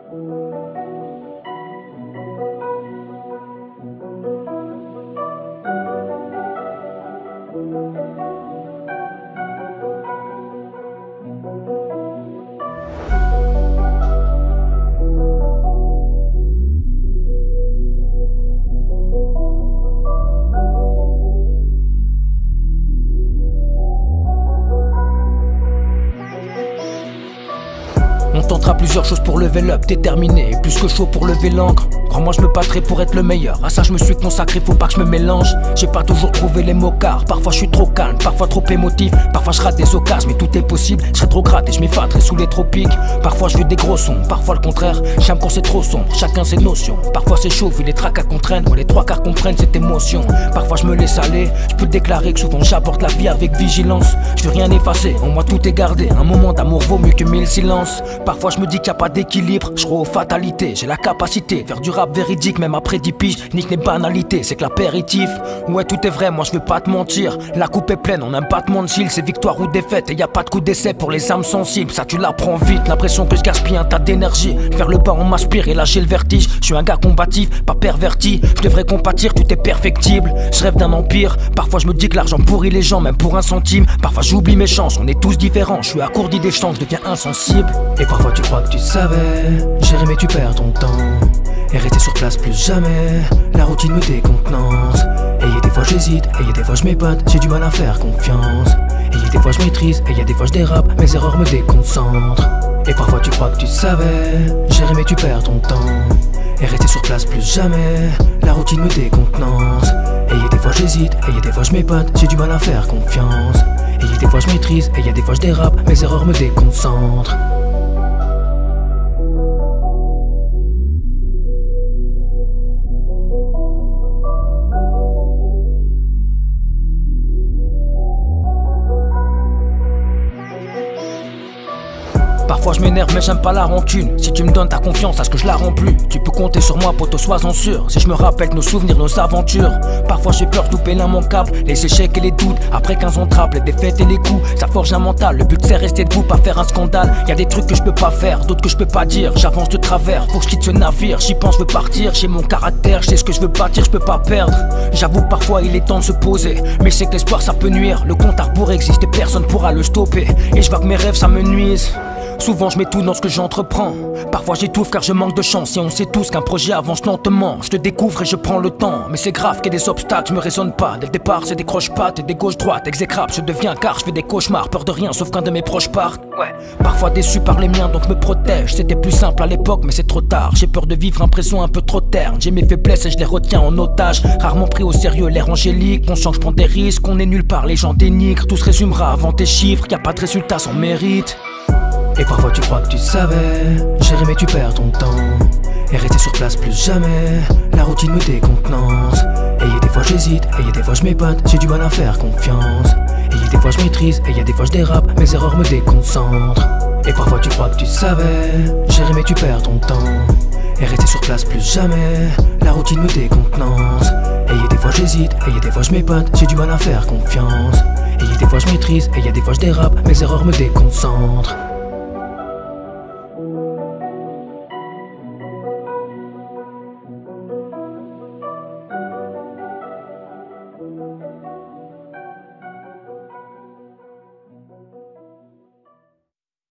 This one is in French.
On tentera plusieurs choses pour level up, déterminé, plus que chaud pour lever l'encre. Crois-moi, je me battrai pour être le meilleur. À ça, je me suis consacré, faut pas que je me mélange. J'ai pas toujours trouvé les mots car parfois je suis trop calme, parfois trop émotif. Parfois je rate des occasions, mais tout est possible. Je serai trop gratte et je m'effaterai sous les tropiques. Parfois je veux des gros sons, parfois le contraire. J'aime quand c'est trop sombre, chacun ses notions. Parfois c'est chaud, vu les tracas qu'on traîne. Moi, les trois quarts comprennent cette émotion. Parfois je me laisse aller, je peux déclarer que souvent j'apporte la vie avec vigilance. Je veux rien effacer, en moi tout est gardé. Un moment d'amour vaut mieux que 1000 silences. Parfois je me dis qu'il n'y a pas d'équilibre, je crois aux fatalités. J'ai la capacité de faire du rap véridique, même après 10 piges. Nique les banalités, c'est que l'apéritif. Ouais, tout est vrai, moi je veux pas te mentir. La coupe est pleine, on a un battement de cils. C'est victoire ou défaite, et y a pas de coup d'essai pour les âmes sensibles. Ça tu l'apprends vite, l'impression que je gaspille un tas d'énergie. Vers le bas on m'aspire et là j'ai le vertige. Je suis un gars combatif, pas perverti. Je devrais compatir, tout est perfectible. Je rêve d'un empire, parfois je me dis que l'argent pourrit les gens, même pour un centime. Parfois j'oublie mes chances, on est tous différents. Je suis à court d'idées, je deviens insensible. Et parfois tu crois que tu savais gérer mais tu perds ton temps. Et rester sur place plus jamais, la routine me décontenance. Et y'a des fois j'hésite, et y'a des fois je m'épate. J'ai du mal à faire confiance. Et y'a des fois je maîtrise, et y'a des fois je dérape. Mes erreurs me déconcentrent. Et parfois tu crois que tu savais gérer mais tu perds ton temps. Et rester sur place plus jamais, la routine me décontenance. Et y'a des fois j'hésite, et y'a des fois je m'épate. J'ai du mal à faire confiance. Et y'a des fois je maîtrise, et y'a des fois je dérape. Mes erreurs me déconcentrent. Parfois je m'énerve mais j'aime pas la rancune. Si tu me donnes ta confiance, à ce que je la rends plus. Tu peux compter sur moi, poto, sois-en sûr. Si je me rappelle nos souvenirs, nos aventures. Parfois j'ai peur de louper l'immanquable, les échecs et les doutes. Après 15 ans de rap, les défaites et les coups, ça forge un mental. Le but c'est rester debout, pas faire un scandale. Y'a des trucs que je peux pas faire, d'autres que je peux pas dire. J'avance de travers, faut que je quitte ce navire. J'y pense, je veux partir, j'ai mon caractère. Je sais ce que je veux bâtir, je peux pas perdre. J'avoue parfois il est temps de se poser, mais je sais que l'espoir ça peut nuire. Le compte à rebours existe et personne pourra le stopper. Et je vois que mes rêves ça me nuise. Souvent je mets tout dans ce que j'entreprends. Parfois j'étouffe car je manque de chance. Et on sait tous qu'un projet avance lentement. Je te découvre et je prends le temps. Mais c'est grave qu'il y ait des obstacles, je me raisonne pas. Dès le départ c'est des croche-pattes et des gauche-droite. Exécrable, je deviens car je fais des cauchemars. Peur de rien sauf qu'un de mes proches parte. Ouais. Parfois déçu par les miens donc me protège. C'était plus simple à l'époque mais c'est trop tard. J'ai peur de vivre impression un peu trop terne. J'ai mes faiblesses et je les retiens en otage. Rarement pris au sérieux l'air angélique. Conscient que je prends des risques, on est nulle part, les gens dénigrent. Tout se résumera avant tes chiffres, y a pas de résultat sans mérite. Et parfois tu crois que tu savais gérer mais tu perds ton temps. Et rester sur place plus jamais, la routine me décontenance. Et y'a des fois j'hésite, et y'a des fois je m'épate. J'ai du mal à faire confiance. Et y'a des fois je maîtrise, et y'a des fois je dérape. Mes erreurs me déconcentrent. Et parfois tu crois que tu savais gérer mais tu perds ton temps. Et rester sur place plus jamais, la routine me décontenance. Et y'a des fois j'hésite, et y'a des fois je m'épate. J'ai du mal à faire confiance. Et y'a des fois je maîtrise, et y'a des fois je dérape. Mes erreurs me déconcentrent.